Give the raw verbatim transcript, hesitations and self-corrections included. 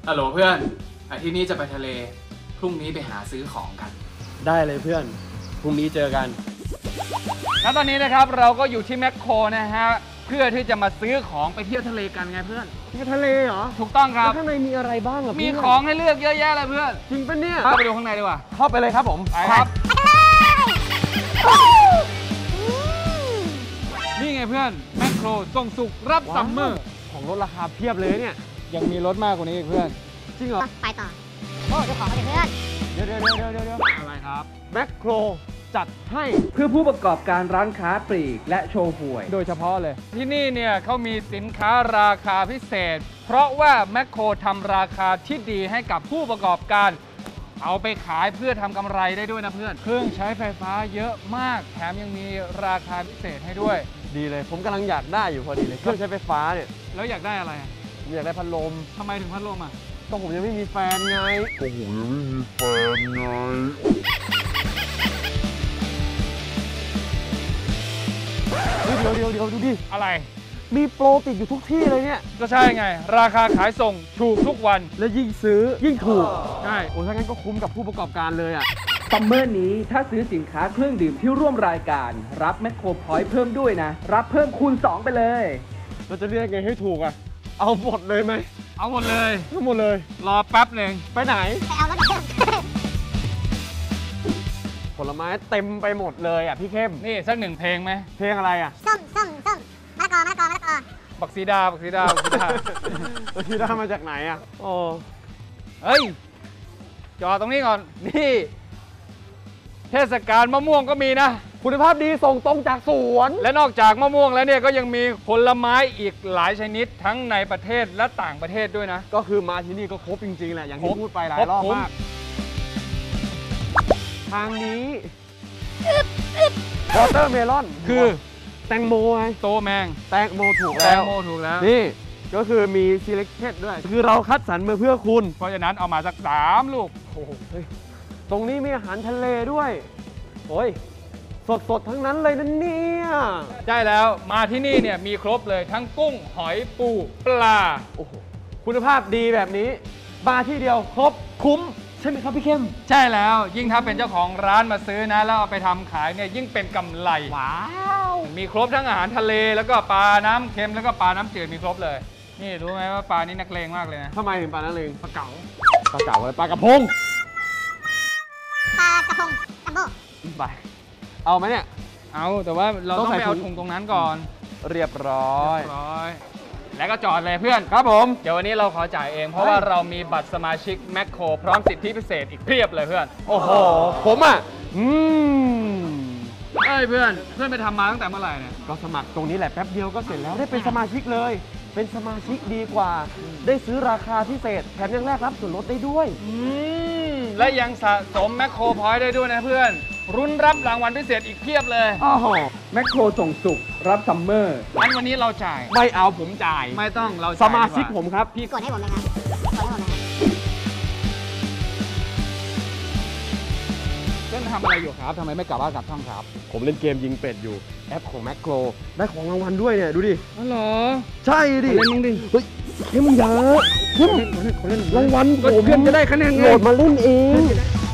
ฮัลโหลเพื่อนอาทิตย์นี้จะไปทะเลพรุ่งนี้ไปหาซื้อของกันได้เลยเพื่อนพรุ่งนี้เจอกันแล้วตอนนี้นะครับเราก็อยู่ที่แมคโครนะฮะเพื่อที่จะมาซื้อของไปเที่ยวทะเลกันไงเพื่อนเที่ยวทะเลเหรอถูกต้องครับข้างในมีอะไรบ้างอ่ะมีของให้เลือกเยอะแยะเลยเพื่อนจริงปะเนี่ยเข้าไปดูข้างในดีกว่าเข้าไปเลยครับผมไปครับนี่ไงเพื่อนแมคโครส่งสุกรับซัมเมอร์ของลดราคาเพียบเลยเนี่ยยังมีรถมากกว่านี้อีกเพื่อนจริงเหรอไปต่อโอ้เจ้าของเขาเพื่อนเดี๋ยวเดี๋ยวเดี๋ยวเดี๋ยวเดี๋ยวอะไรครับแมคโครจัดให้เพื่อผู้ประกอบการร้านค้าปลีกและโชว์หวยโดยเฉพาะเลยที่นี่เนี่ยเขามีสินค้าราคาพิเศษเพราะว่าแมคโครทำราคาที่ดีให้กับผู้ประกอบการเอาไปขายเพื่อทำกำไรได้ด้วยนะเพื่อนเครื่องใช้ไฟฟ้าเยอะมากแถมยังมีราคาพิเศษให้ด้วยดีเลยผมกำลังอยากได้อยู่พอดีเลยเครื่องใช้ไฟฟ้าเนี่ยแล้วอยากได้อะไรผมอยากได้พัดลมทำไมถึงพัดลมอ่ะก็ผมยังไม่มีแฟนไงก็ผมยังไม่มีแฟนไงเดี๋ยวเดี๋ยวเดี๋ยวดูดิอะไรมีโปรติดอยู่ทุกที่เลยเนี่ยก็ใช่ไงราคาขายส่งถูกทุกวันและยิ่งซื้อยิ่งถูกใช่โอ้ถ้างั้นก็คุ้มกับผู้ประกอบการเลยอ่ะซัมเมอร์นี้ถ้าซื้อสินค้าเครื่องดื่มที่ร่วมรายการรับแมคโครพอยต์เพิ่มด้วยนะรับเพิ่มคูณสองไปเลยเราจะเรียกไงให้ถูกอ่ะเอาหมดเลยไหมเอาหมดเลยเอาหมดเลยรอแป๊บหนึ่งไปไหนไปเอาแล้วกันผลไม้เต็มไปหมดเลยอ่ะพี่เข้มนี่สักหนึ่งเพลงไหมเพลงอะไรอ่ะส้มส้มส้มมะละกอมะละกอมะละกอบักซีดาบักซีดาบักซีดาบักซีดามาจากไหนอ่ะโอ้เฮ้ยจอดตรงนี้ก่อนนี่เทศกาลมะม่วงก็มีนะคุณภาพดีส่งตรงจากสวนและนอกจากมะม่วงแล้วเนี่ยก็ยังมีผลไม้อีกหลายชนิดทั้งในประเทศและต่างประเทศด้วยนะก็คือมาที่นี่ก็ครบจริงๆแหละอย่างที่พูดไปหลายรอบมากทางนี้วอเตอร์เมลอนคือแตงโมไงโตแมงแตงโมถูกแล้วแตงโมถูกแล้วนี่ก็คือมี selected ด้วยคือเราคัดสรรมาเพื่อคุณเพราะฉะนั้นเอามาสักสามลูกโอ้โหตรงนี้มีอาหารทะเลด้วยโอ้ยสดๆทั้งนั้นเลยนะเนี่ยใช่แล้วมาที่นี่เนี่ยมีครบเลยทั้งกุ้งหอยปูปลาโอ้โหคุณภาพดีแบบนี้มาที่เดียวครบคุ้มใช่ไหมครับพี่เข้มใช่แล้วยิ่งถ้าเป็นเจ้าของร้านมาซื้อนะแล้วเอาไปทำขายเนี่ยยิ่งเป็นกำไรว้าวมีครบทั้งอาหารทะเลแล้วก็ปลาน้ำเค็มแล้วก็ปลาน้ำจืดมีครบเลยนี่รู้ไหมว่าปลานี่นักเลงมากเลยนะทำไมถึงปลานักเลงปลาเก๋าปลาเก๋าอะไรปลากระพงปลากระพงจัมโบ้ไปเอาไหมเนี่ยเอาแต่ว่าเราต้องไปเอาถุงตรงนั้นก่อนเรียบร้อยเรียบร้อยแล้วก็จอดเลยเพื่อนครับผมเดี๋ยววันนี้เราขอจ่ายเองเพราะว่าเรามีบัตรสมาชิกแมคโครพร้อมสิทธิพิเศษอีกเพียบเลยเพื่อนโอ้โหผมอ่ะอืมเอ้ยเพื่อนเพื่อนไปทำมาตั้งแต่เมื่อไหร่เนี่ยก็สมัครตรงนี้แหละแป๊บเดียวก็เสร็จแล้วได้เป็นสมาชิกเลยเป็นสมาชิกดีกว่าได้ซื้อราคาพิเศษแถมยังแลกรับส่วนลดได้ด้วยอืมและยังสะสมแมคโครพอยต์ได้ด้วยนะเพื่อนรุ้นรับรางวัลพิเศษอีกเพียบเลยโอ้โหแมคโครส่งสุกรับซัมเมอร์งั้นวันนี้เราจ่ายไม่เอาผมจ่ายไม่ต้องเราสมาชิกผมครับพี่กดให้ผมเลยครับกดให้ผมเลยครับเพื่อนทำอะไรอยู่ครับทำไมไม่กลับบ้านกลับช่องครับผมเล่นเกมยิงเป็ดอยู่แอปของแมคโครได้ของรางวัลด้วยเนี่ยดูดิอ๋อเหรอใช่ดิเล่นมึงดิเฮ้ยเข้มยาเข้มรางวัลผมเพื่อนจะได้คะแนนโหลดมาเล่นเอง